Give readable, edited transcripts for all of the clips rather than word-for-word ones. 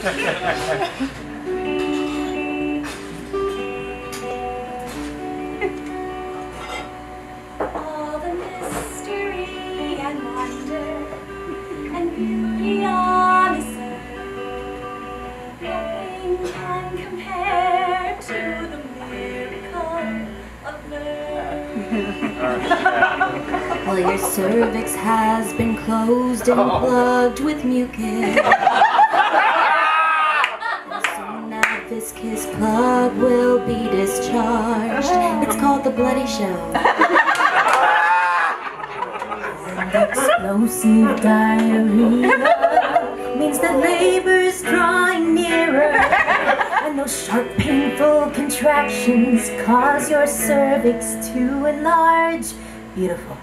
All the mystery and wonder and beauty on this earth, nothing can compare to the miracle of birth. Well, your cervix has been closed and plugged with mucus. Soon that viscous plug will be discharged. It's called the bloody show. Explosive diarrhea means that labor's drawing nearer, and those sharp, painful contractions cause your cervix to enlarge. Beautiful.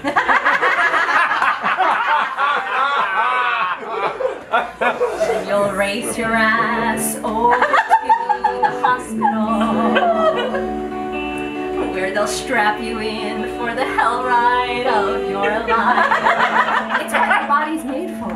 You'll race your ass over to the hospital, where they'll strap you in for the hell ride of your life. It's what your body's made for.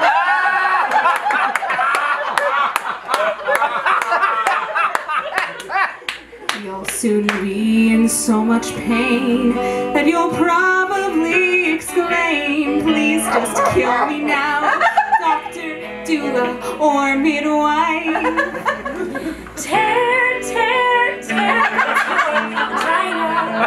You'll soon be in so much pain that you'll probably exclaim, "Please just kill me now, doctor, doula, or midwife." Tear, tear, tear, vagina.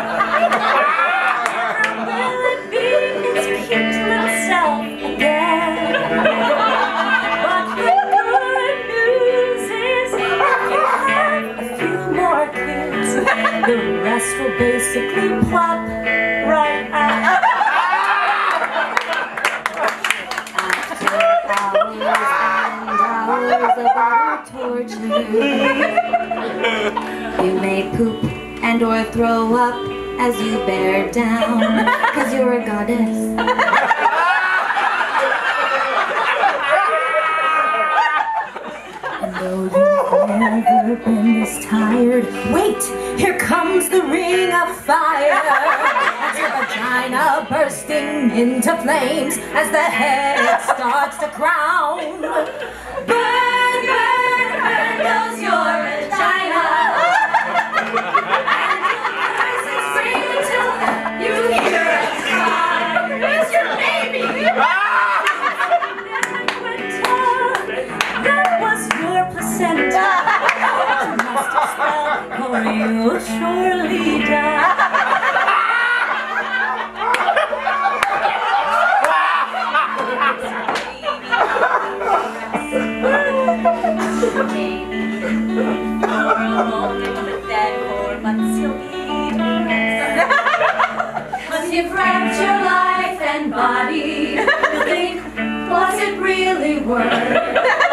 Will it be its cute little self again? But the good news is if you have a few more kids, the rest will basically plop right out. After hours and hours of torture, you may poop and or throw up as you bear down, 'cause you're a goddess. And though you've never been this tired, wait, here comes the ring of fire. That's your vagina bursting into flames as the head starts to crown. Burn, burn, burn goes your vagina. And you'll scream until you hear a cry. It's your baby. That was your placenta. You must expel or you'll surely die. Baby, for a moment, but then 4 months you'll be dead. 'Cause you've wrapped your life and body. You think, was it really worth?